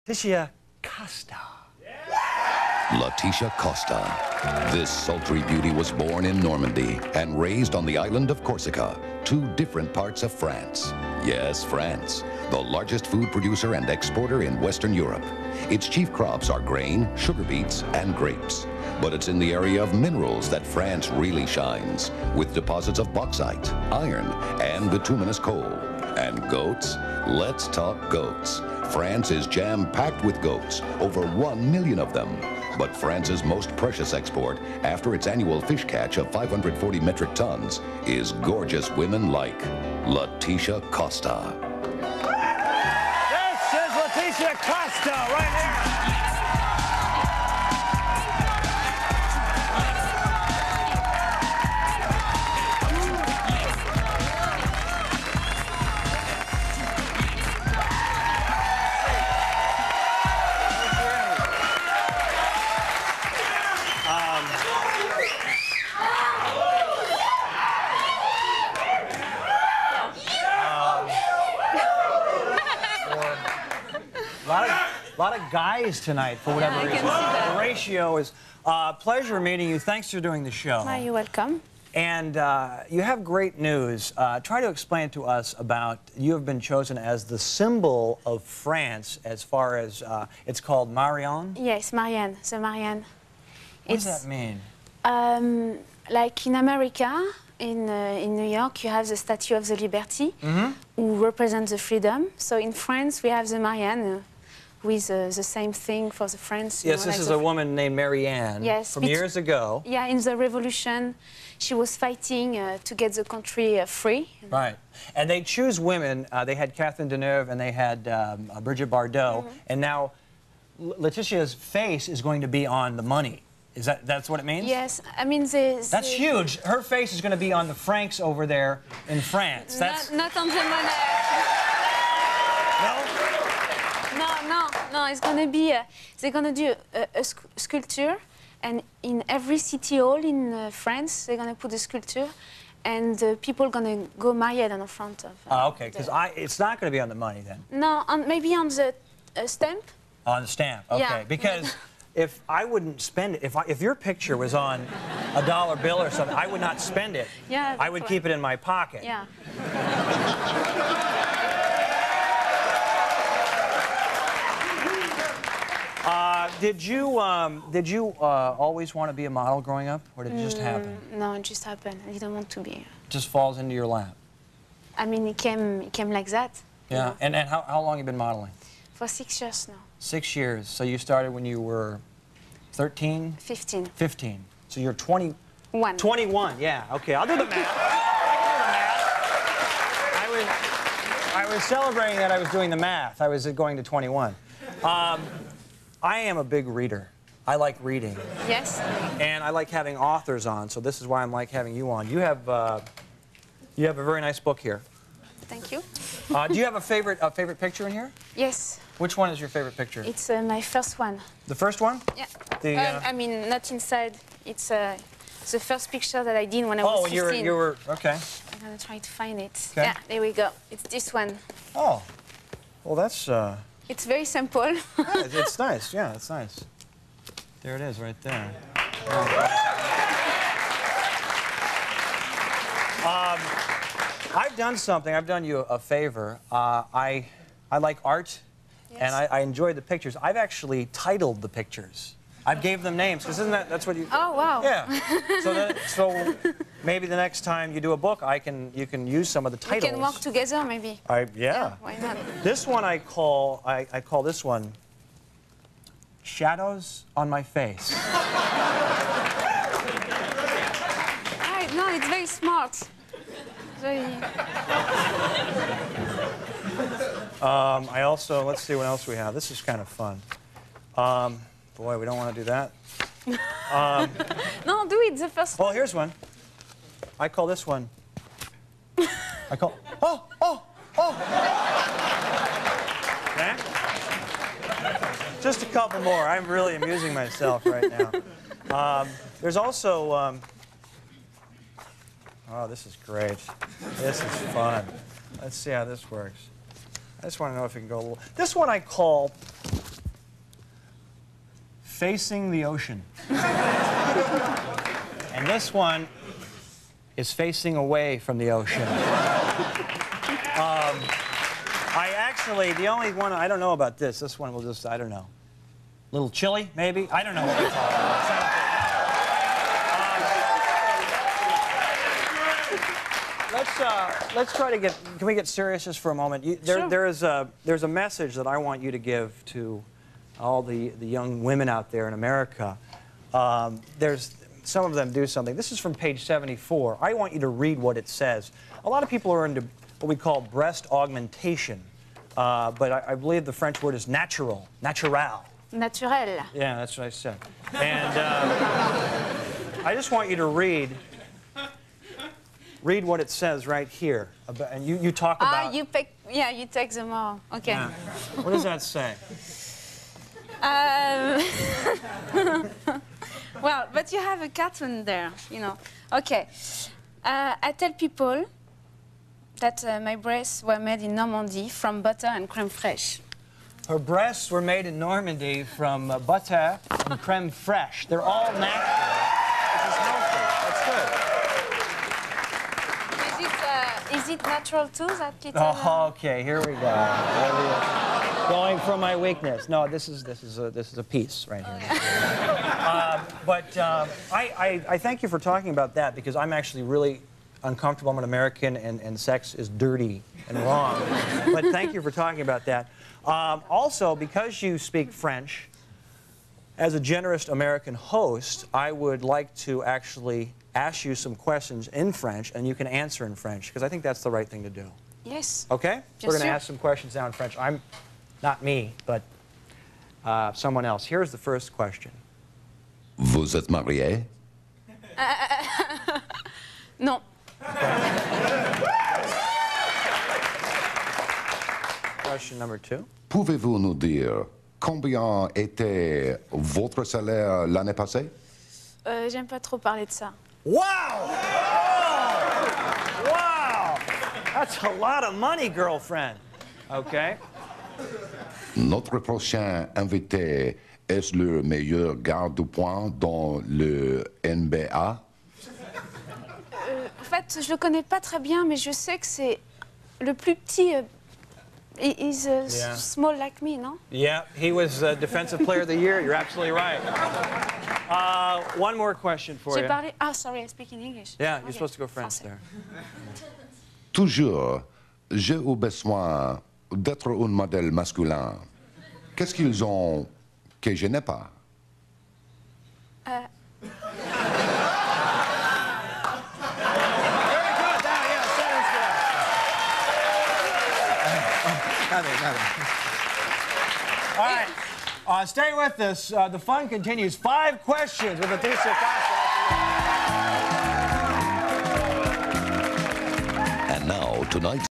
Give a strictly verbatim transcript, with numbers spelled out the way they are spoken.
Leticia Costa. Leticia Costa. This sultry beauty was born in Normandy and raised on the island of Corsica, two different parts of France. Yes, France, the largest food producer and exporter in Western Europe. Its chief crops are grain, sugar beets, and grapes. But it's in the area of minerals that France really shines, with deposits of bauxite, iron, and bituminous coal. And goats? Let's talk goats. France is jam-packed with goats, over one million of them. But France's most precious export, after its annual fish catch of five hundred forty metric tons, is gorgeous women like Leticia Costa. This is Leticia Costa right here. A lot, of, a lot of guys tonight, for whatever yeah, I reason. can see that. The ratio is... Uh, pleasure meeting you. Thanks for doing the show. Oh, you're welcome. And uh, you have great news. Uh, try to explain to us about... You have been chosen as the symbol of France as far as... Uh, it's called Marianne? Yes, Marianne. The Marianne. What it's, does that mean? Um, like in America, in, uh, in New York, you have the Statue of the Liberty, Mm-hmm. who represents the freedom. So in France, we have the Marianne, uh, with uh, the same thing for the French. Yes, know, this like is the a woman named Marianne yes, from years ago. Yeah, in the revolution, she was fighting uh, to get the country uh, free. Right. And they choose women. Uh, they had Catherine Deneuve and they had um, uh, Brigitte Bardot. Mm-hmm. And now L Leticia's face is going to be on the money. Is that that's what it means? Yes, I mean the. That's the, huge. Her face is going to be on the francs over there in France. That's not, not on the money. no. No, no, no. It's gonna be. Uh, they're gonna do a, a sc sculpture, and in every city hall in uh, France, they're gonna put a sculpture, and uh, people gonna go married in front of. Uh, Oh, okay. Because I, it's not going to be on the money then. No, on, maybe on the uh, stamp. On the stamp. Okay. Yeah. Because if I wouldn't spend it, if I, if your picture was on a dollar bill or something, I would not spend it. Yeah. I would right. keep it in my pocket. Yeah. Uh, did you um, did you uh, always want to be a model growing up, or did it just Mm, happen? No, it just happened. I didn't want to be. Just falls into your lap. I mean, it came, it came like that. Yeah. know. And and how how long have you been modeling? For six years now. Six years. So you started when you were thirteen? Fifteen. fifteen. So you're twenty. One. twenty-one. Yeah. Okay. I'll do the math. I can do the math. I was I was celebrating that I was doing the math. I was going to twenty-one. Um, I am a big reader. I like reading. Yes. And I like having authors on, so this is why I'm like having you on. You have, uh, you have a very nice book here. Thank you. Uh, do you have a favorite, a favorite picture in here? Yes. Which one is your favorite picture? It's uh, my first one. The first one? Yeah. The, uh, uh, I mean, not inside. It's uh, the first picture that I did when I oh, was you were, fifteen. you were, okay. I'm gonna try to find it. Okay. Yeah, there we go. It's this one. Oh, well, that's, uh, It's very simple. yeah, it's, it's nice. Yeah, it's nice. There it is, right there. Um, I've done something. I've done you a favor. Uh, I, I like art, Yes. and I, I enjoy the pictures. I've actually titled the pictures. I gave them names, because isn't that, that's what you... Oh, wow. Yeah. So, that, so maybe the next time you do a book, I can, you can use some of the We titles. can work together, maybe. I, yeah. Why not? This one I call, I, I call this one Shadows on My Face. Right, no, it's very smart. Very... Um, I also, let's see what else we have. This is kind of fun. Um, boy, we don't want to do that. Um, No, do it, the first oh, one. here's one. I call this one. I call, oh, oh, oh. Okay. Just a couple more. I'm really amusing myself right now. Um, there's also, um, oh, this is great. This is fun. Let's see how this works. I just want to know if it can go a little... This one I call facing the ocean. And this one is facing away from the ocean. Um, I actually, the only one, I don't know about this. This one will just, I don't know. A little chilly, maybe? I don't know what it's all about. Let's, uh, let's try to get, can we get serious just for a moment? You, there, Sure. there is a, there's a message that I want you to give to all the, the young women out there in America. Um, there's, some of them do something. This is from page seventy-four. I want you to read what it says. A lot of people are into what we call breast augmentation, uh, but I, I believe the French word is natural, natural. Naturel. Yeah, that's what I said. And uh, I just want you to read, read what it says right here. About, and you, you talk about... Ah, you pick, yeah, you take them all. Okay. Yeah. What does that say? Um, well, but you have a cartoon there, you know. Okay. Uh, I tell people that uh, my breasts were made in Normandy from butter and crème fraîche. Her breasts were made in Normandy from uh, butter and crème fraîche. They're all natural. Which is healthy. That's good. Is it, uh, is it natural too, that little... uh, Oh, okay, here we go. There we go. Going from my weakness. No, this is this is a this is a piece right here. uh, but uh, I, I I thank you for talking about that, because I'm actually really uncomfortable. I'm an American, and, and sex is dirty and wrong. But thank you for talking about that. Um, also, because you speak French, as a generous American host, I would like to actually ask you some questions in French, and you can answer in French, because I think that's the right thing to do. Yes. Okay? Bien We're going to sûr. ask some questions now in French. I'm, not me, but uh, someone else. Here's the first question. Vous êtes marié? Non. Question number two. Pouvez-vous nous dire combien était votre salaire l'année passée? Euh, J'aime pas trop parler de ça. Wow! Oh! Wow! That's a lot of money, girlfriend. Okay. Notre prochain invité est le meilleur garde du point dans le N B A? Euh, en fait, je le connais pas très bien, mais je sais que c'est le plus petit. Euh, he- he's uh, s- Yeah. small like me, non? Yeah, he was uh, Defensive Player of the Year. You're absolutely right. Uh, one more question for J'ai you. parlé. Ah, sorry, I speak in English. Yeah, you're Okay. supposed to go French Français. there. Toujours, j'ai eu besoin d'être un modèle masculin. Qu'est-ce qu'ils ont que je n'ai pas? Euh, Very good. Now, yeah, sentence there. Nothing, nothing. All right. Uh, stay with us. Uh, the fun continues. Five questions with Leticia Costa. And now, tonight's